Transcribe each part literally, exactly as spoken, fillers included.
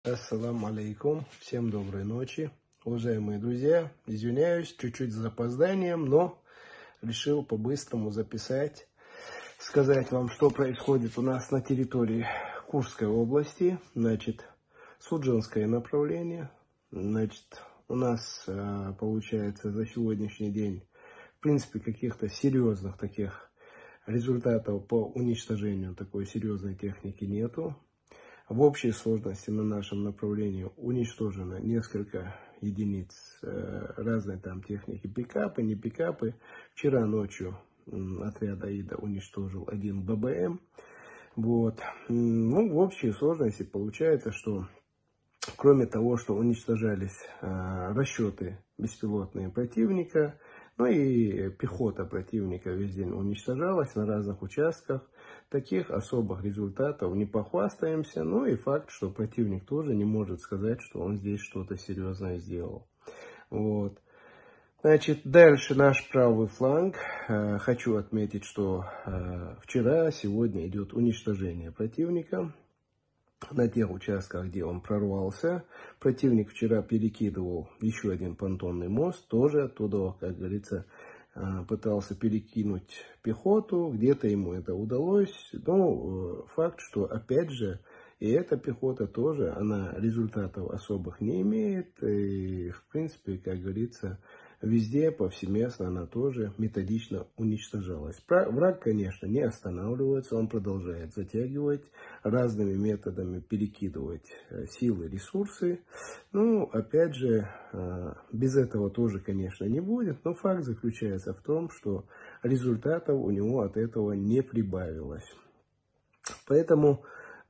Ассаламу алейкум, всем доброй ночи, уважаемые друзья. Извиняюсь, чуть-чуть с запозданием, но решил по-быстрому записать, сказать вам, что происходит у нас на территории Курской области. Значит, Судженское направление. Значит, у нас получается за сегодняшний день, в принципе, каких-то серьезных таких результатов по уничтожению такой серьезной техники нету. В общей сложности на нашем направлении уничтожено несколько единиц э, разной там техники, пикапы, не пикапы. Вчера ночью отряд АИДа уничтожил один ББМ. Вот. Ну, в общей сложности получается, что кроме того, что уничтожались э, расчеты беспилотные противника, ну и пехота противника весь день уничтожалась на разных участках. Таких особых результатов не похвастаемся. Ну и факт, что противник тоже не может сказать, что он здесь что-то серьезное сделал. Вот. Значит, дальше наш правый фланг. Хочу отметить, что вчера, сегодня идет уничтожение противника. На тех участках, где он прорвался, противник вчера перекидывал еще один понтонный мост, тоже оттуда, как говорится, пытался перекинуть пехоту, где-то ему это удалось. Но факт, что опять же, и эта пехота тоже, она результатов особых не имеет, и в принципе, как говорится, везде, повсеместно она тоже методично уничтожалась. Враг, конечно, не останавливается, он продолжает затягивать, разными методами перекидывать силы, ресурсы. Ну, опять же, без этого тоже, конечно, не будет, но факт заключается в том, что результатов у него от этого не прибавилось. Поэтому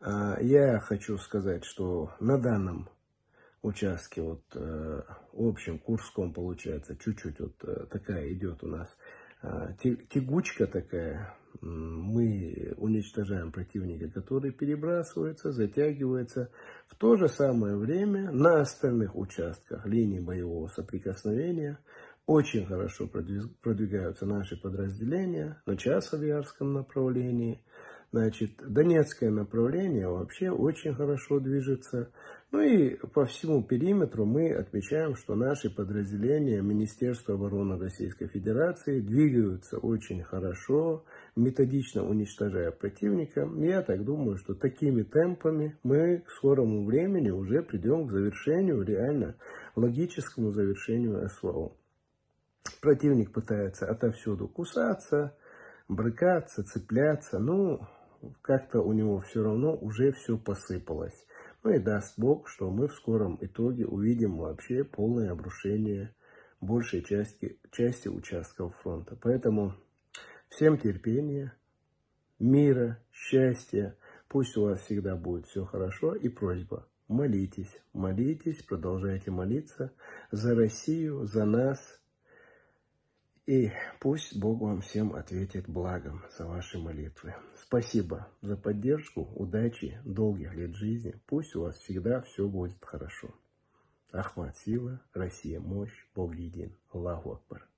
я хочу сказать, что на данном участке, вот э, в общем Курском получается, чуть-чуть вот э, такая идет у нас э, тягучка такая. Мы уничтожаем противника, который перебрасывается, затягивается. В то же самое время на остальных участках линии боевого соприкосновения очень хорошо продвигаются наши подразделения на Часовьярском направлении. Значит, Донецкое направление вообще очень хорошо движется. Ну и по всему периметру мы отмечаем, что наши подразделения Министерства обороны Российской Федерации двигаются очень хорошо, методично уничтожая противника. Я так думаю, что такими темпами мы к скорому времени уже придем к завершению, реально логическому завершению СВО. Противник пытается отовсюду кусаться, брыкаться, цепляться, ну, как-то у него все равно уже все посыпалось. Ну и даст Бог, что мы в скором итоге увидим вообще полное обрушение большей части, части участков фронта. Поэтому всем терпения, мира, счастья. Пусть у вас всегда будет все хорошо. И просьба: молитесь, молитесь, продолжайте молиться за Россию, за нас. И пусть Бог вам всем ответит благом за ваши молитвы. Спасибо за поддержку, удачи, долгих лет жизни. Пусть у вас всегда все будет хорошо. Ахмад — сила, Россия — мощь, Бог един. Аллаху Акбар.